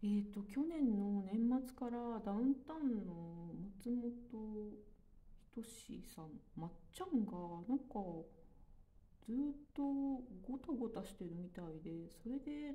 去年の年末からダウンタウンの松本人志さん、まっちゃんがなんかずーっとごたごたしてるみたいで、それで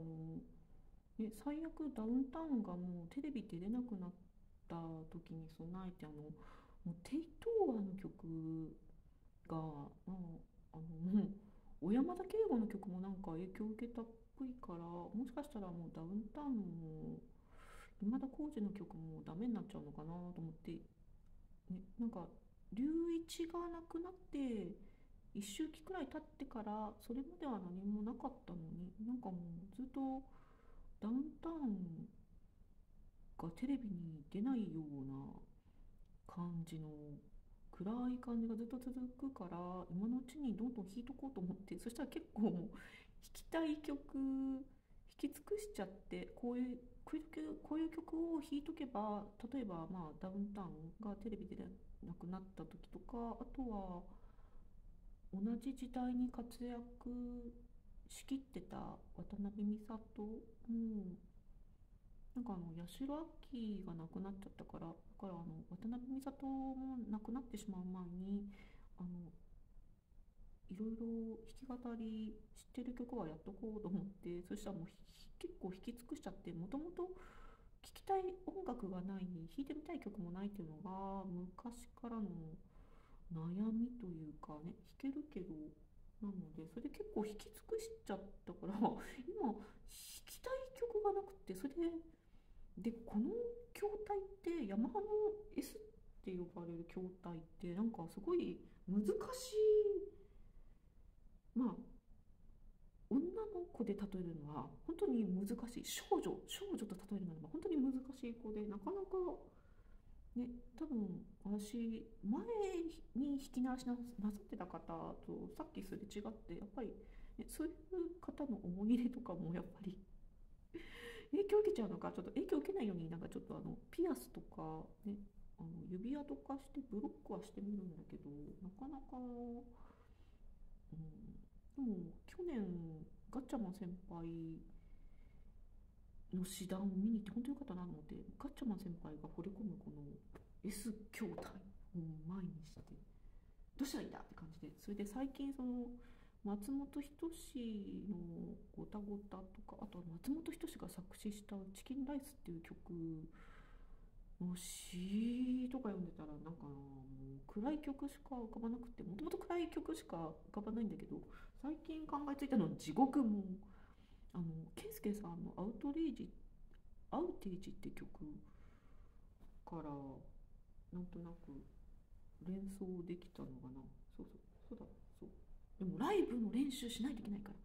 最悪ダウンタウンがもうテレビ出れなくなった時に備えて、もうテイトーアの曲が、もう小山田圭吾の曲もなんか影響を受けたっぽいから、もしかしたらもうダウンタウンも今田耕司の曲もダメになっちゃうのかなと思って、ね、なんか龍一が亡くなって一周期くらい経ってから、それまでは何もなかったのに、なんかもうずっとダウンタウンがテレビに出ないような感じの暗い感じがずっと続くから、今のうちにどんどん弾いとこうと思って、そしたら結構もう弾きたい曲弾き尽くしちゃって、こういう曲を弾いとけば、例えばまあダウンタウンがテレビでなくなった時とか、あとは同じ時代に活躍しきってた渡辺美里も、なんか八代亜紀が亡くなっちゃったから、だから渡辺美里も亡くなってしまう前に、あのいろいろ弾き語り知ってる曲はやっとこうと思って、そしたらもう結構弾き尽くしちゃって、もともと聴きたい音楽がない、弾いてみたい曲もないっていうのが昔からの悩みというかね、弾けるけど、なのでそれで結構弾き尽くしちゃったから今弾きたい曲がなくて、それでこの筐体ってヤマハの S って呼ばれる筐体ってなんかすごい難しい、まあ女の子で例えるのは本当に難しい、少女と例えるならば本当に難しい子で、なかなかね、多分私前に弾きなさってた方とさっきすれ違って、やっぱり、ね、そういう方の思い入れとかもやっぱり影響を受けちゃうのか、ちょっと影響を受けないように、なんかちょっとピアスとかね、指輪とかしてブロックはしてみるんだけど、なかなか、でも去年ガッチャマン先輩の師団を見に行って本当に良かったなので、ガッチャマン先輩が惚れ込むこの S 筐体を前にしてどうしたらいいんだって感じで、それで最近その松本人志のごたごたとか、あとは松本人志が作詞した「チキンライス」っていう曲の詩とか読んでたら、なんかもう暗い曲しか浮かばなくて、もともと暗い曲しか浮かばないんだけど、最近考えついたのは地獄も健介さんのアウテージって曲からなんとなく連想できたのかな。そうそうそうだそう。でもライブの練習しないといけないから。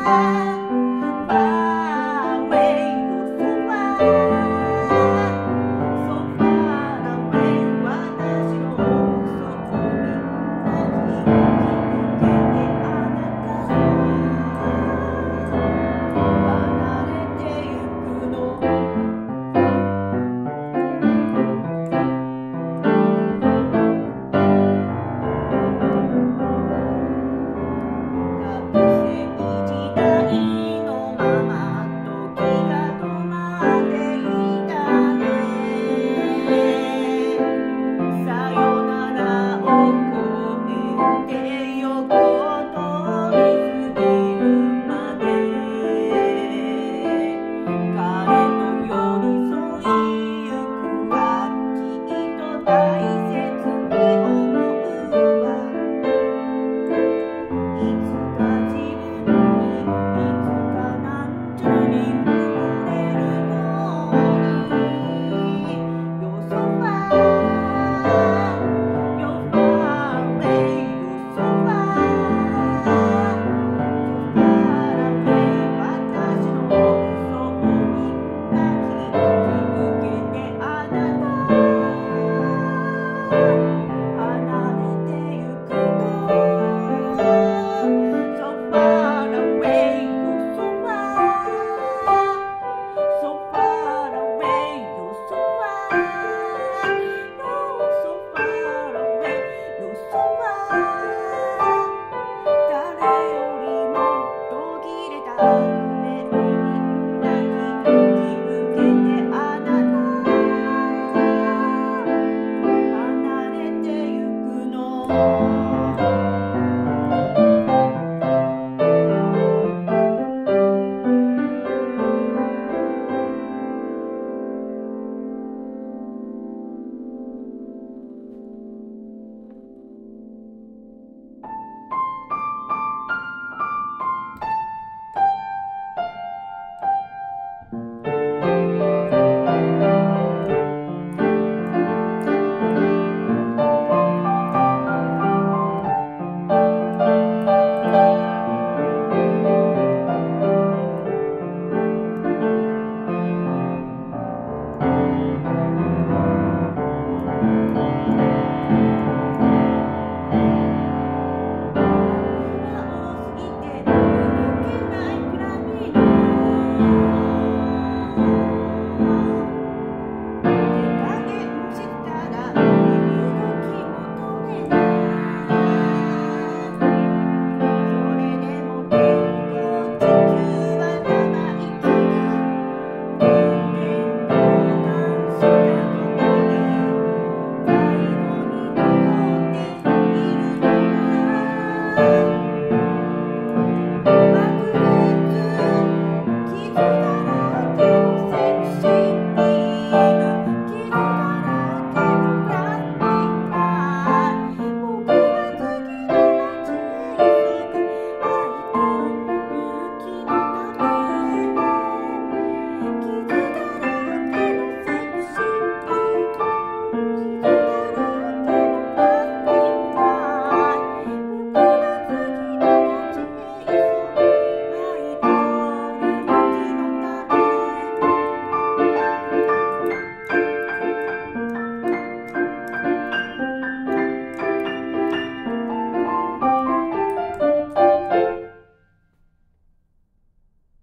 傷だらけのセクシー